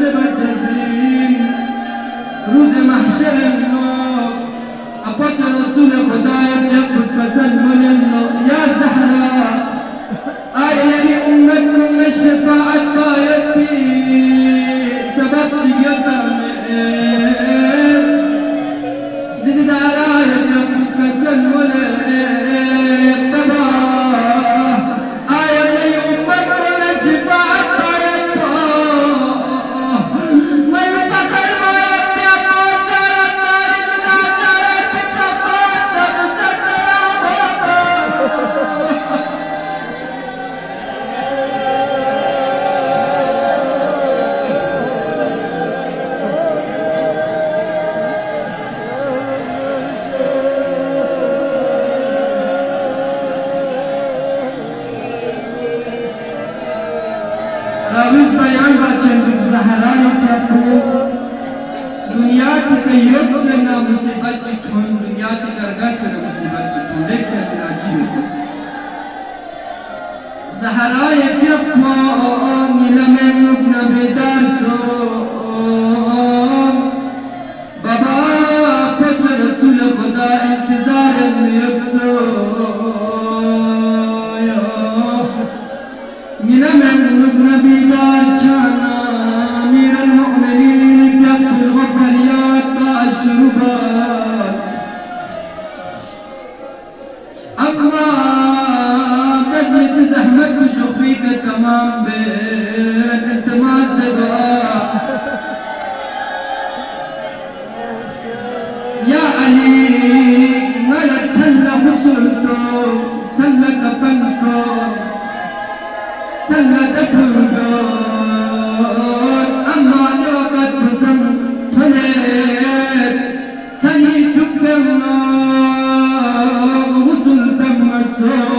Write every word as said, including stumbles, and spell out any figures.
बजज़ीन रोज़ महशर लोग अपच रसूल खुदा के खुशकसन बोलेंगे या ज़हरा आए मेरी उम्मत में शफ़ाअत पायत भी सबब चियता में जिदारा है के खुशकसन बोले तबा आए मेरी उम्मत में शफ़ाअत पायत पा मैं पकड़ माया प्या पोसर तारिक नाचारे पिता पाचन सकला बाबा राविज बयान बचन ज़हरा के को दुनिया की कईयत से ना मुसीबत चिठों दुनिया की दरगाह से ना मुसीबत चिठों देख से राजी हो ज़हरा के को नीला में नुकना बेदार सो बाबा पच रसूल खुदा इंतजार में सो नीला में नुकना बेदार शाना अमीर المؤمنين كف الغفريات والشربات أما بذلت زحمت شخري تمام بين التماس سبا يا علي ملك سلة خسرتو سلة كفنتو سلة دفنتو أما لوقت بسم فليت سني تكبرنا وصلت مسو